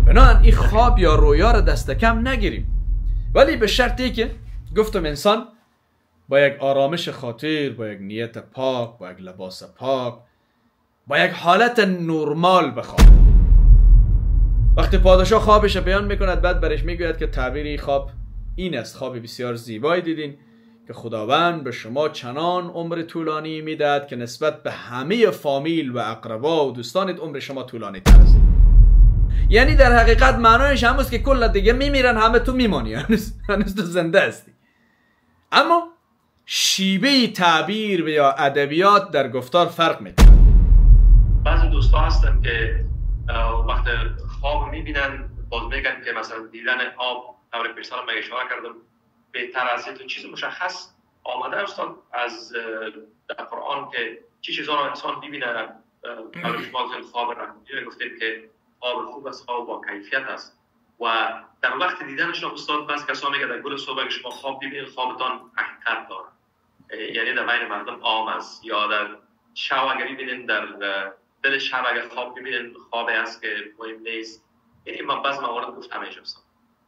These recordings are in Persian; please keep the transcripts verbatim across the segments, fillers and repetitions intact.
بنابراین این خواب یا رویا رو دست کم نگیریم، ولی به شرطی که گفتم انسان با یک آرامش خاطر، با یک نیت پاک، با یک لباس پاک، با یک حالت نرمال بخواب. وقتی پادشاه خوابش بیان میکند، بعد برش میگوید که تعبیری خواب این است: خواب بسیار زیبایی دیدین که خداوند به شما چنان عمر طولانی میدهد که نسبت به همه فامیل و اقربا و دوستانت عمر شما طولانی تر است. یعنی در حقیقت معنایش هم است که کل دیگه میمیرن، همه تو میمانی، هنوز تو زنده هستی. اما شیوه تعبیر و یا ادبیات در گفتار فرق میکنه. بعضی دوستا هستن که وقت خواب میبینن باز میگن که مثلا دیدن آب، قبل پیشتر من اشاره کردم، بهتر از تو چیز مشخص آمده استاد از در قرآن که چه چیزا رو انسان ببینه. قبل شما خواب رحمتی گفتید که خواب خوب است، خواب با کیفیت است و در وقت دیدنش استاد بعضی کسا میگه در گل صبح شما خواب ببینید خوابتان حقیقت داره، یعنی در بین مردم عام است. یا در شب اگر ببینید در دل شب اگر خواب ببینید خوابی است که مهم نیست. یعنی من بعض موارد گفتم همیشه استاد.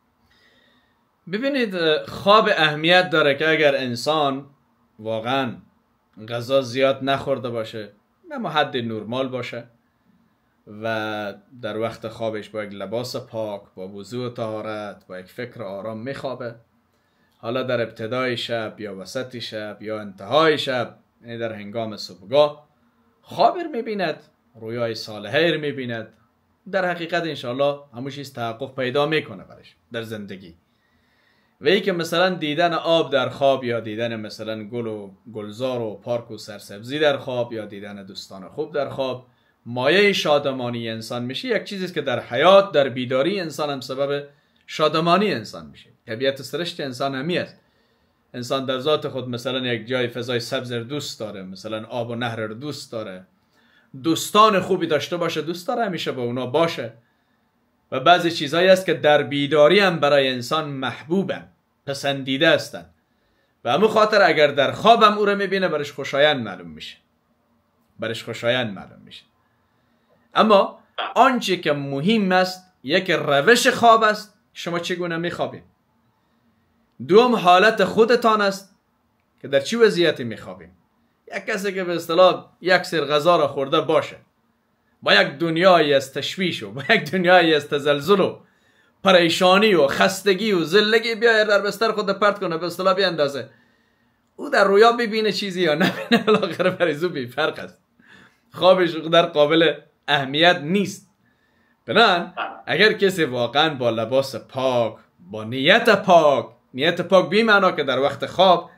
ببینید خواب اهمیت داره که اگر انسان واقعا غذا زیاد نخورده باشه، اما حد نرمال باشه و در وقت خوابش با یک لباس پاک، با وضو و طهارت، با یک فکر آرام میخوابه، حالا در ابتدای شب یا وسط شب یا انتهای شب، یعنی در هنگام صبحگاه خواب میبیند، رویای صالحه میبیند، در حقیقت انشاءالله همون چیز تحقق پیدا میکنه برش در زندگی. و ای که مثلا دیدن آب در خواب یا دیدن مثلا گل و گلزار و پارک و سرسبزی در خواب یا دیدن دوستان خوب در خواب مایه شادمانی انسان میشه، یک چیزیست که در حیات، در بیداری انسان هم سبب شادمانی انسان میشه. طبیعت سرشت انسان همی است. انسان در ذات خود مثلا یک جای فضای سبز دوست داره، مثلا آب و نهر دوست داره، دوستان خوبی داشته باشه، دوست داره همیشه با اونا باشه. و بعضی چیزهایی است که در بیداری هم برای انسان محبوبن، پسندیده هستن و همون خاطر اگر در خواب هم او رو میبینه برش خوشایند معلوم میشه، برش خوشایند معلوم میشه. اما آنچه که مهم است یک روش خواب است، شما چگونه میخوابید. دوم حالت خودتان است که در چی وضعیتی میخوابید. یک کسی که به اصطلاح یک سر غذا را خورده باشه، با یک دنیایی از تشویش و با یک دنیایی از تزلزل و پریشانی و خستگی و ذلگی بیاید در بستر خود پرت کنه، به اصطلاح بیاندازه، او در رویا ببینه چیزی یا نبینه، بالاخره برای بی فرق است. خوابش در قابل اهمیت نیست. بنان اگر کسی واقعا با لباس پاک، با نیت پاک، نیت پاک بی معنا که در وقت خواب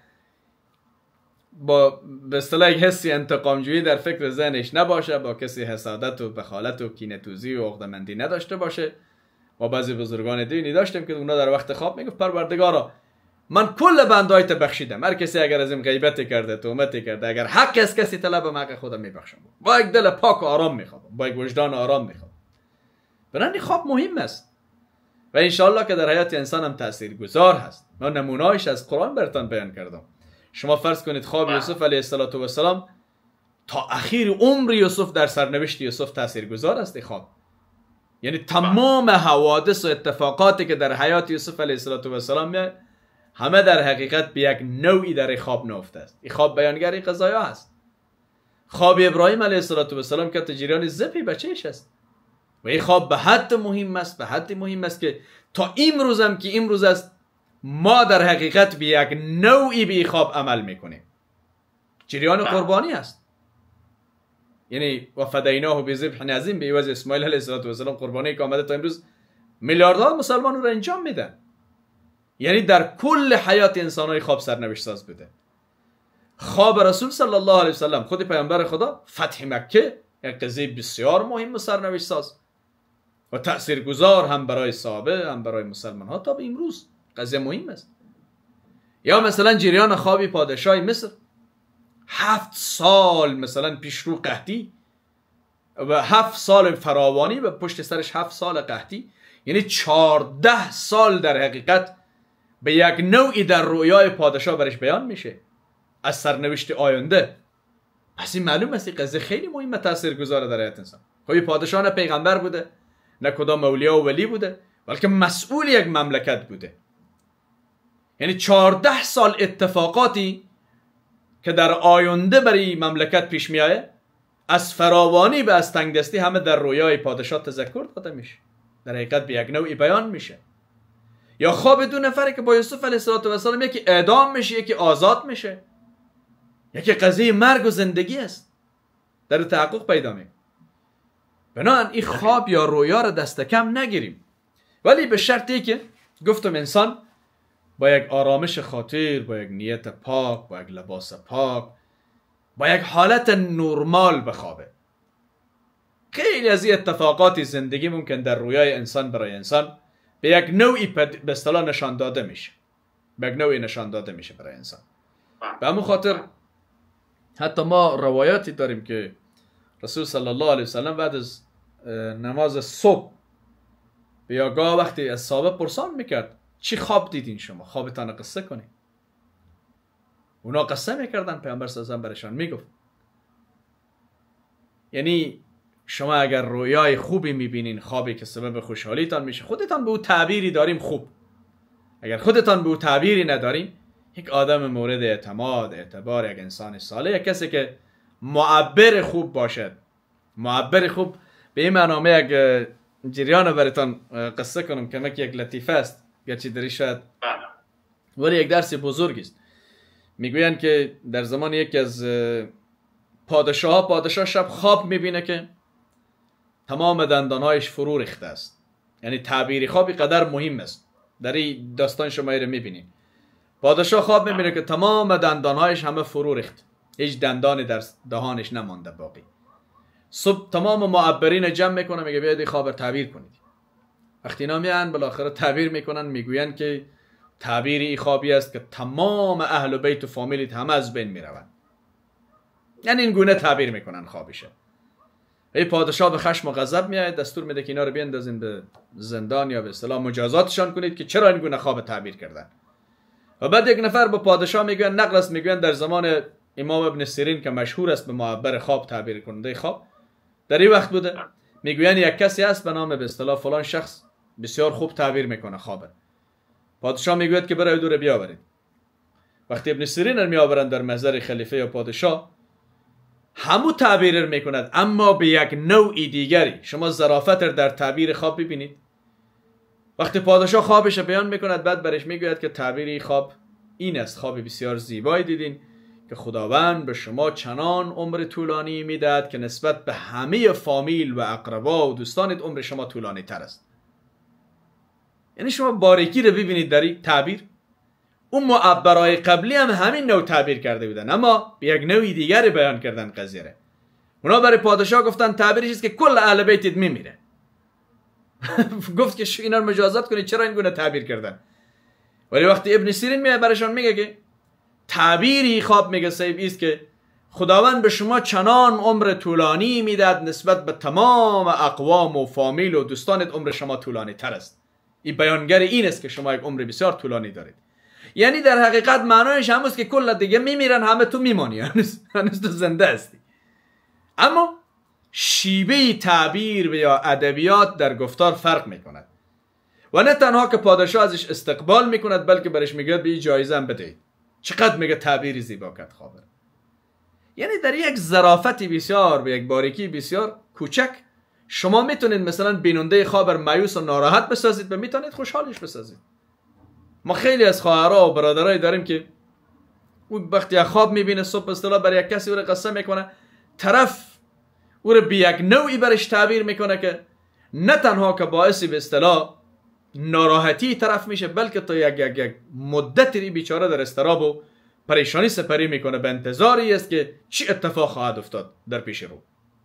با به اصطلاح یک حسی انتقامجویی در فکر ذهنش نباشه، با کسی حسادت و بخالت و کینه‌توزی و عقده‌مندی نداشته باشه. ما بعضی بزرگان دینی داشتیم که اونا در وقت خواب میگفت پروردگارا من کل بندایت بخشیدم، هر کسی اگر از این غیبت کرده، تهمت کرده، اگر حق از کسی طلب حق خودم میبخشم، با یک دل پاک و آرام میخوام، با یک وجدان آرام میخوام. برای خواب مهم است و انشاءالله که در حیات انسان هم تاثیرگذار هست. من نمونه‌اش از قرآن براتون بیان کردم. شما فرض کنید خواب یوسف علیه السلام تا اخیر عمر یوسف در سرنوشت یوسف تاثیرگذار است. خواب یعنی تمام حوادث و اتفاقاتی که در حیات یوسف علیه السلام میاد همه در حقیقت به یک نوعی در خواب نهفته است. این خواب بیانگر این قضایا هست. خواب ابراهیم علیه السلام که تجریان زپی بچهش است و این خواب به حد مهم است، به حد مهم است که تا امروز هم که امروز است ما در حقیقت به یک نوعی به خواب عمل میکنیم. جریان قربانی است. یعنی و فدیناه بذبح عظیم، به عوض اسماعیل علیه السلام قربانی که آمده تا امروز میلیاردها مسلمان رو انجام میدن. یعنی در کل حیات انسانای خواب سرنوشت ساز بوده. خواب رسول صلی الله علیه وسلم، خود پیامبر خدا، فتح مکه یک قضیه بسیار مهم و سرنوشت ساز و تاثیرگذار هم برای صحابه هم برای مسلمان ها تا به امروز. قضیه مهم است. یا مثلا جریان خوابی پادشاه مصر، هفت سال مثلا پیش رو قحطی و هفت سال فراوانی و پشت سرش هفت سال قحطی، یعنی چهارده سال در حقیقت به یک نوعی در رویای پادشاه برش بیان میشه از سرنوشت آینده. پس این معلوم است این قضیه خیلی مهمه، تاثیرگذاره در حیات انسان. خب پادشاه پیغمبر بوده، نه کدام اولیاء و ولی بوده، بلکه مسئول یک مملکت بوده. یعنی چهارده سال اتفاقاتی که در آینده برای مملکت پیش میایه، از فراوانی به از تنگدستی، همه در رویای پادشاه تذکر داده میشه، در حقیقت به یک نوعی بیان میشه. یا خواب دو نفره که با یوسف علیه السلام یکی اعدام میشه، یکی آزاد میشه، یکی قضیه مرگ و زندگی است، در تحقق پیدا میکنه. بنابراین این خواب یا رویا را دست کم نگیریم، ولی به شرطی که گفتم انسان با یک آرامش خاطر، با یک نیت پاک، با یک لباس پاک، با یک حالت نرمال بخوابه. خیلی از این اتفاقاتی زندگی ممکن در رویای انسان برای انسان به یک نوعی به اصطلاح نشان داده میشه، به یک نوعی نشان داده میشه برای انسان. به همون خاطر حتی ما روایاتی داریم که رسول صلی الله علیه وسلم بعد از نماز صبح به یاگاه وقتی از صحابه پرسان میکرد چی خواب دیدین شما، خوابتان قصه کنید. اونا قصه میکردن، پیامبر صلی الله علیه و آله برشان میگفت. یعنی شما اگر رویای خوبی میبینین، خوابی که سبب خوشحالیتان میشه، خودتان به او تعبیری داریم خوب. اگر خودتان به او تعبیری نداریم، یک آدم مورد اعتماد، اعتبار، یک انسان صالح، یک کسی که معبر خوب باشد. معبر خوب به این معنی، یک جریان براتون قصه کنم که مک یک لطیفه است، گرچه دری شاید ولی یک درس بزرگ است. میگویند که در زمان یکی از پادشاه ها، پادشاه شب خواب میبینه که تمام دندانهایش فرو ریخته است. یعنی تعبیری خوابی قدر مهم است. در این داستان شما رو میبینید. پادشاه خواب میبینه که تمام دندانهایش همه فرو ریخت، هیچ دندانی در دهانش نمانده باقی. صبح تمام معبرین جمع میکنه، میگه بیاید خواب تعبیر کنید. وقتی اینا میان بالاخره تعبیر میکنن، میگوین که تعبیر این خوابی است که تمام اهل بیت و فامیلیت همه از بین میروند. یعنی این گونه تعبیر میکنن خوابشه. ای پادشاه به خشم و غضب میاد، دستور میده که اینا رو بیاندازین به زندان یا به اصطلاح مجازاتشان کنید که چرا این گونه خواب تعبیر کردن. و بعد یک نفر به پادشاه میگن، نقل است، میگن در زمان امام ابن سیرین که مشهور است به معبر خواب، تعبیر کننده خواب، در این وقت بوده. میگوین یک کسی هست به نام به اصطلاح فلان شخص بسیار خوب تعبیر میکنه خواب. پادشاه میگوید که برای دور بیاورید. وقتی ابن سیرین رو میآورند در محضر خلیفه یا پادشاه، همو تعبیر میکند اما به یک نوع دیگری. شما ظرافت در تعبیر خواب ببینید. وقتی پادشاه خوابش بیان میکند، بعد برش میگوید که تعبیری خواب این است، خواب بسیار زیبایی دیدین که خداوند به شما چنان عمر طولانی میدهد که نسبت به همه فامیل و اقربا و دوستانت عمر شما طولانی تر است. یعنی شما باریکی رو ببینید در این تعبیر. اون معبرای قبلی هم همین نوع تعبیر کرده بودن، اما به یک نوعی دیگری بیان کردن قضیه را. اونا برای پادشاه گفتن تعبیرش است که کل اهل بیتت میمیره. گفت که اینا رو مجازات کنید، چرا این گونه تعبیر کردن؟ ولی وقتی ابن سیرین میاد برایشان میگه که تعبیری خواب میگه صحیح است که خداوند به شما چنان عمر طولانی میدهد نسبت به تمام اقوام و فامیل و دوستانت عمر شما طولانی تر است. این بیانگر این است که شما یک عمر بسیار طولانی دارید. یعنی در حقیقت معنایش هم است که کل دیگه میمیرن، همه تو میمانی، هنوز تو زنده هستی. اما شیوه تعبیر یا ادبیات در گفتار فرق میکند و نه تنها که پادشاه ازش استقبال میکند، بلکه برش میگه به این جایزه هم بدهید. چقدر میگه تعبیری زیبا کرد خواب. یعنی در یک ظرافتی بسیار، به یک باریکی بسیار کوچک، شما میتونید مثلا بیننده خواب مایوس و ناراحت بسازید و میتونید خوشحالش بسازید. ما خیلی از خواهرها و برادرای داریم که او وقتی خواب میبینه صبح اصطلاح برای یک کسی او رو قصه میکنه، طرف او رو به یک نوعی برش تعبیر میکنه که نه تنها که باعثی به اصطلاح ناراحتی طرف میشه، بلکه تا یک یک یک مدتی بیچاره در اضطراب و پریشانی سپری میکنه، به انتظاری است که چی اتفاق خواهد افتاد در پیش رو.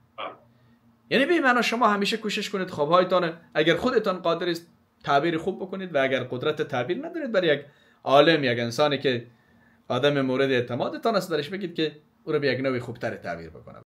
یعنی به معنی شما همیشه کوشش کنید خوابهایتان اگر خودتان قادر است تعبیر خوب بکنید و اگر قدرت تعبیر ندارید برای یک عالم، یک انسانی که آدم مورد اعتمادتان است، درش بگید که او رو به یک نوع خوبتر تعبیر بکنه.